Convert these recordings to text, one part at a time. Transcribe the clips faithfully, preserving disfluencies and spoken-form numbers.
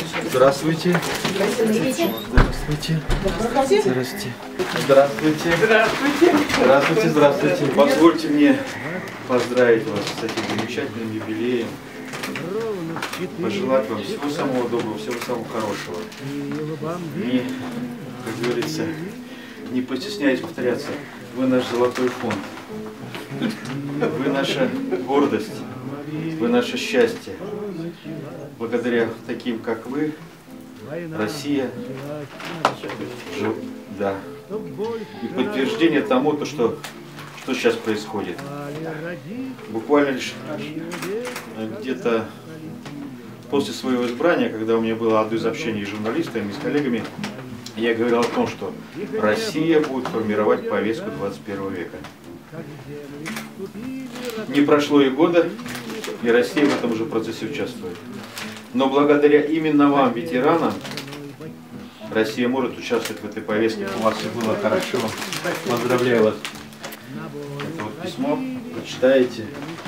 Здравствуйте. Здравствуйте. Здравствуйте. Здравствуйте. Здравствуйте. Здравствуйте. Здравствуйте. Позвольте мне поздравить вас с этим замечательным юбилеем. Пожелать вам всего самого доброго, всего самого хорошего. И, как говорится, не постесняйтесь повторяться, вы наш золотой фонд. Вы наша гордость. Вы наше счастье. Благодаря таким, как вы, Россия, жив, да. И подтверждение тому, то, что, что сейчас происходит. Буквально лишь где-то после своего избрания, когда у меня было одно из общений с журналистами, с коллегами, я говорил о том, что Россия будет формировать повестку двадцать первого века. Не прошло и года, и Россия в этом уже процессе участвует. Но благодаря именно вам, ветеранам, Россия может участвовать в этой повестке. У вас все было хорошо. Поздравляю вас. Это вот письмо, прочитаете.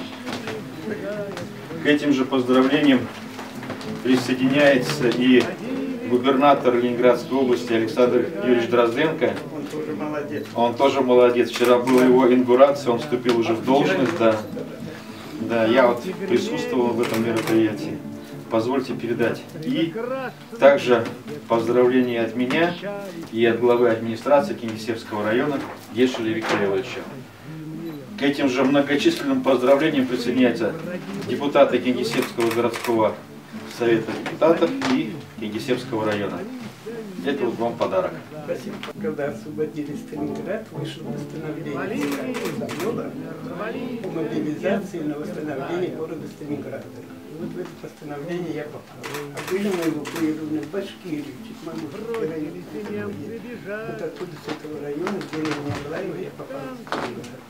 К этим же поздравлениям присоединяется и губернатор Ленинградской области Александр Юрьевич Дрозденко. Он тоже молодец. Он тоже молодец. Вчера была его инаугурация, он вступил уже в должность. Да, да, я вот присутствовал в этом мероприятии. Позвольте передать. И также поздравления от меня и от главы администрации Кингисеппского района Гешеля Виктора Ивановича. К этим же многочисленным поздравлениям присоединяются депутаты Кингисеппского городского совета депутатов и Кингисеппского района. Это вот вам подарок. Спасибо. Когда освободили Сталинград, вышло постановление Завода о мобилизации на восстановление города Сталинграда. И вот в это постановление я попал. А были мы эвакуированы в Башкирию, Чекмамурский район. Вот оттуда, с этого района, в деревню Аглаева, я попал в Сталинград.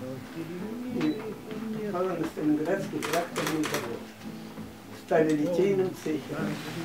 И попала на Сталинградский тракторный завод. Стали литейным цехом.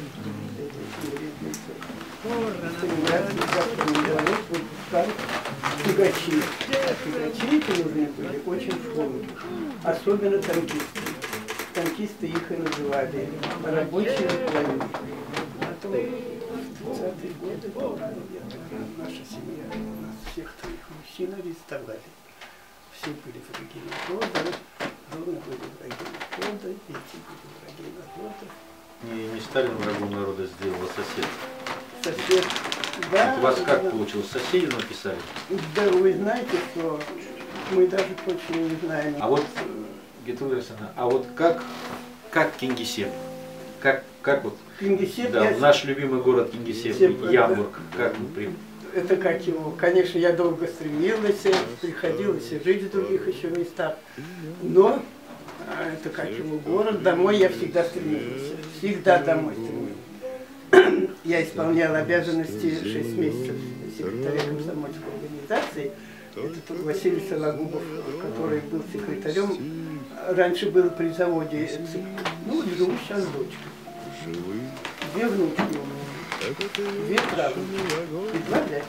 Сталинградский тракторный завод выпускал тягачи. А тягачи эти нужны были очень шумные. Особенно танкисты. Танкисты их и называли рабочие войны. Потом в тридцатые годы наша семья, у нас всех троих мужчин арестовали. Все были враги народа, жены были враги народа, дети были враги народа. Не, не Сталин врагом народа сделал, а сосед. Сосед, да. Это у вас как да, получилось? Соседи написали? Да, вы знаете, что мы даже точно не знаем. А вот, Гетруда Александровна, а вот как, как Кингисепп? Как, как вот, Кингисепп, да, я... наш любимый город Кингисепп, Кингисепп, Ямбург, как мы при... Это как его, конечно, я долго стремилась, приходилось жить в других еще местах, но это как его город, домой я всегда стремилась, всегда домой стремилась. Я исполняла обязанности шесть месяцев секретаря комсомольской организации. Это Василий Сологубов, который был секретарем, раньше был при заводе, ну, живу сейчас с дочкой. Две внучки у меня, две правнуки и два дядя.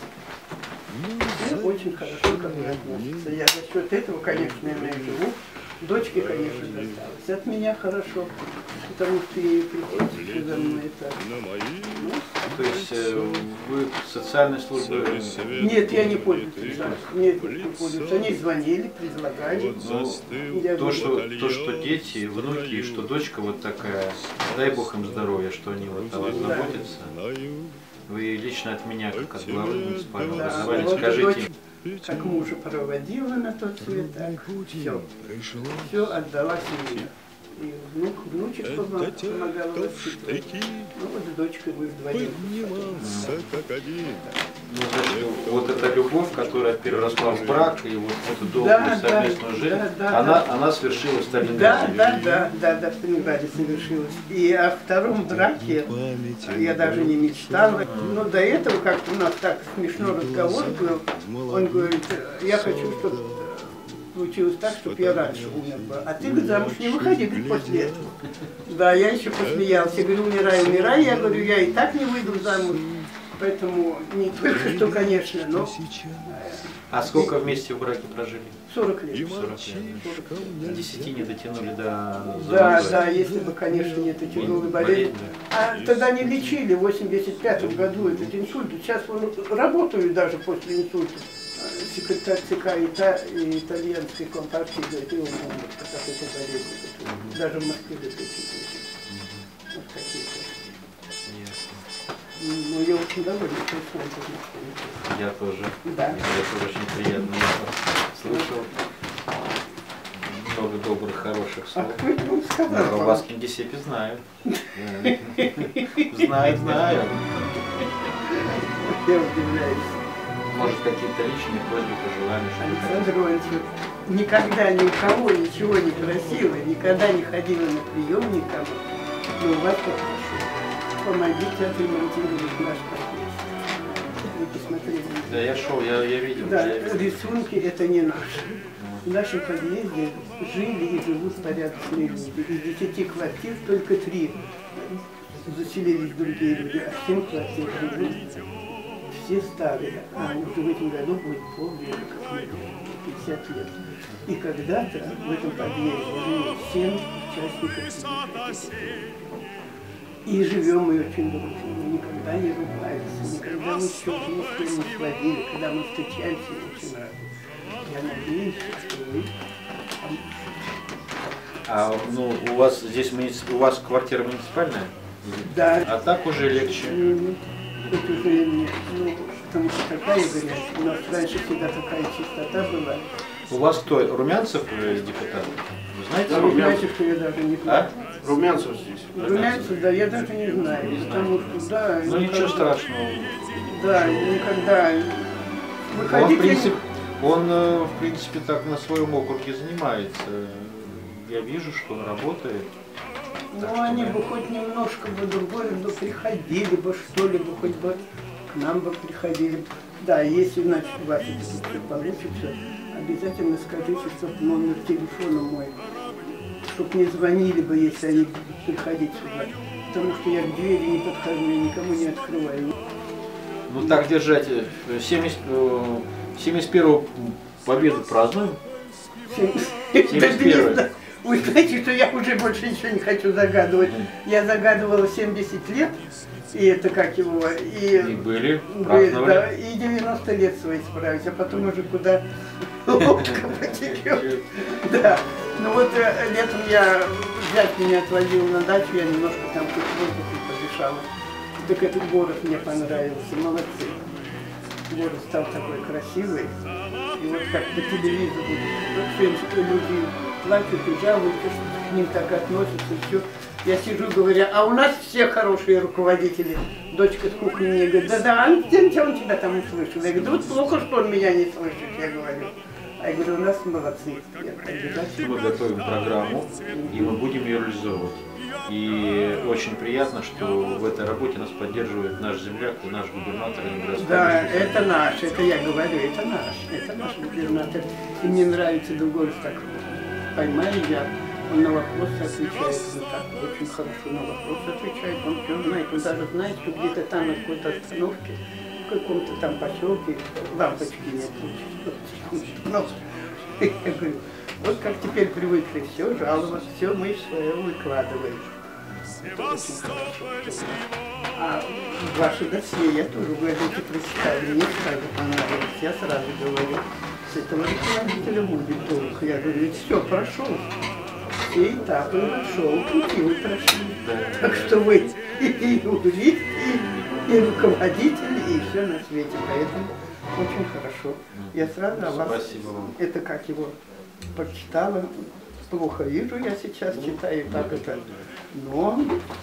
Все очень хорошо ко мне относятся. Я за счет этого, конечно, наверное, живу. Дочке, конечно, досталось. От меня хорошо, потому что ей приходится за мной это. Ну, то есть э, вы социальной службой? Нет, я не пользуюсь. Нет, не пользуюсь. Они звонили, предлагали. Ну, то, что, то, что дети, внуки, что дочка вот такая, дай Бог им здоровья, что они вот о вас заботятся. Вы лично от меня, как от главы муниципального Да, образования, вот скажите. Дочь, как мужа проводила на тот свет, так все. Все отдала семье. И внук, внучек помогала воспитывать. Ну вот с дочкой мы вдвоем. Ну, значит, вот эта любовь, которая переросла в брак, и вот эту долгую Да, совместную да, жизнь, да, да, она, да. она свершилась в Да, Сталинграде. да, да, да, да, в Сталинграде совершилось. И о втором браке я даже не мечтала. Но до этого как-то у нас так смешно разговор был. Он говорит, я хочу, чтобы случилось так, чтобы я раньше умерла. А ты, говорит, замуж не выходи, говорит, после этого. Да, я еще посмеялся. Я говорю, умирай, умирай. Я говорю, я и так не выйду замуж. Поэтому не только что, конечно, но... А сколько вместе в браке прожили? сорок лет. сорок лет. До десяти не дотянули до... Да, да, если бы, конечно, не эта тяжелая болезнь. А тогда не лечили в восемьдесят пятом году этот инсульт. Сейчас он работаю даже после инсульта. Секретарь ЦК Ита, и итальянской компартии говорит, и он умер, как это болезнь. Даже в Москве лечили. Вот какие-то. Ну, я очень доволен, что он. Я тоже. Да. Мне тоже очень приятно. Я слышал много добрых, хороших слов. А кто это вам сказал? Да, вас в Кингисеппе знают. Знают, знают. Я удивляюсь. Может, какие-то личные просьбы, пожелания? Александр Иванович, никогда ни у кого ничего не просила, никогда не ходила на прием никому. Но у вас попрошу. Помогите отремонтировать наш подъезд. Вы посмотрели. Да, я шел, я, я видел. Да, я видел. рисунки это не наши. В нашем подъезде жили и живут порядочные люди. Из десяти квартир только три заселились другие люди, а семь квартир живут все старые. А уже в этом году будет полвека, как мы говорим, пятьдесят лет. И когда-то в этом подъезде жили семь участников. И живем мы очень дружно, мы никогда не ругались, никогда мы счет вместе не сводили, когда мы встречаемся, очень рады. Я надеюсь, что вы... А ну, у вас здесь муници... у вас квартира муниципальная? Да. А так уже легче. Это уже нет, ну, потому что такая грязь, у нас раньше всегда такая чистота была. У вас кто, Румянцев депутат? Вы знаете? А вы знаете, что я даже не знаю. А? Румянцев здесь. Румянцев, да, я даже не знаю, Не потому что, да... Ну ничего страшного. Да, никогда... Он, в принципе, он, в принципе, так на своем округе занимается. Я вижу, что он работает. Ну, они бы хоть немножко бы другое, бы приходили бы, что ли, бы хоть бы к нам бы приходили. Да, если, значит, у вас это все получится, обязательно скажите, чтобы номер телефона мой, чтобы не звонили бы, если они будут приходить сюда. Потому что я к двери не подхожу, я никому не открываю. Ну так держать. семьдесят первую победу празднуем? семьдесят первую. Вы знаете, что я уже больше ничего не хочу загадывать. Я загадывала семьдесят лет, и это как его, и, и были, были, да, и девяносто лет свои справить, а потом уже куда лодка потекет. Да. Ну вот летом я, зять меня отвозил на дачу, я немножко там хоть воздухом подышала. Так этот город мне понравился, молодцы. Город стал такой красивый. И вот как по телевизору, вот люди плачут и жалуются, что к ним так относятся, все. Я сижу, говорю, а у нас все хорошие руководители. Дочка с кухни мне говорит, да-да, а он тебя там услышал. Я говорю, да вот плохо, что он меня не слышит, я говорю. А я говорю, у нас молодцы. Мы готовим программу, и мы будем ее реализовывать. И очень приятно, что в этой работе нас поддерживает наш земляк и наш губернатор. Да, это наш, это я говорю, это наш, это наш губернатор. И мне нравится другой так. Поймали я, он на вопросы отвечает, вот так, очень хорошо на вопросы отвечает, он все знает, он даже знает, что где-то там на какой-то остановке, в каком-то там поселке лампочки нет. Ну, я говорю, вот как теперь привыкли, все жаловаться, все мы свое выкладываем. Это очень хорошо. А ваши досье я тоже, вы это прочитали, мне сразу понравилось, я сразу говорю, с этого руководителя будет толк. Я говорю, все, прошел. Все этапы прошел, пути вы прошли. Так что вы и юрист, и, и руководитель, и все на свете. Поэтому очень хорошо. Я сразу о вас, спасибо вам. Это как его прочитала. Плохо вижу, я сейчас читаю, так это. Но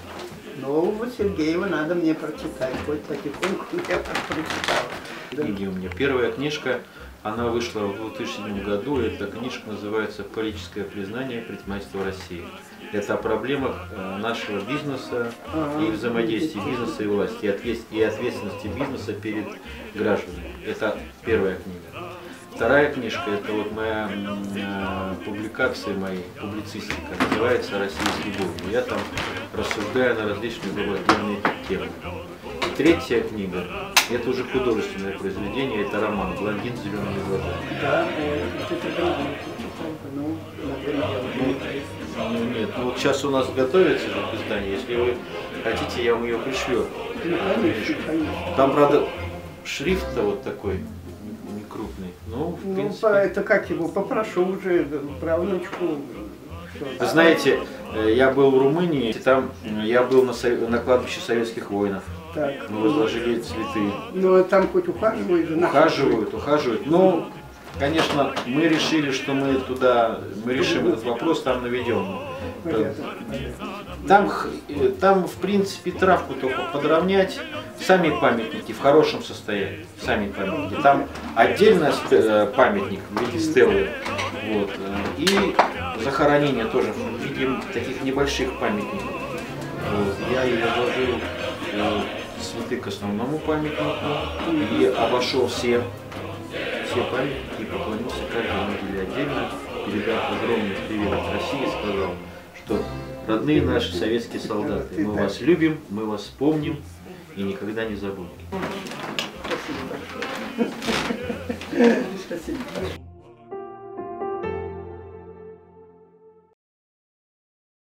нового Сергеева надо мне прочитать. Хоть потихоньку я так прочитала. Книги у меня. Первая книжка, она вышла в две тысячи седьмом году. Эта книжка называется «Политическое признание предпринимательства России». Это о проблемах нашего бизнеса и взаимодействия бизнеса и власти, и ответственности бизнеса перед гражданами. Это первая книга. Вторая книжка, это вот моя э, публикация, моей публицистика, называется «Россия с любовью». Я там рассуждаю на различные глубокие темы. третья книга, это уже художественное произведение, это роман «Блондин с зелеными глазами». Да, это другое. Ну, Ну, ну, нет, ну вот сейчас у нас готовится же к изданию, если вы хотите, я вам ее пришлю. ну, конечно, конечно. Там, правда, шрифт-то вот такой, не крупный, ну, в Ну, принципе... по- это как его, попрошу уже правнучку. что- Вы знаете, э, я был в Румынии, там э, я был на, со- на кладбище советских воинов, Так. мы возложили цветы. Ну, а там хоть ухаживают за нашей- Ухаживают, ухаживают. Ну, конечно, мы решили, что мы туда, мы решим этот вопрос, там наведем. Порядок. Там, х- э, там, в принципе, травку только подровнять, сами памятники в хорошем состоянии, сами памятники. Там отдельно ст- э, памятник в виде стелы, вот, э, и захоронение тоже в виде таких небольших памятников. Вот. Я и возложил э, цветы к основному памятнику и обошел все, все памятники и поклонился каждой могиле отдельно, передав огромный привет от России и сказал, что родные наши советские солдаты, мы вас любим, мы вас помним и никогда не забудем. Спасибо большое. Спасибо.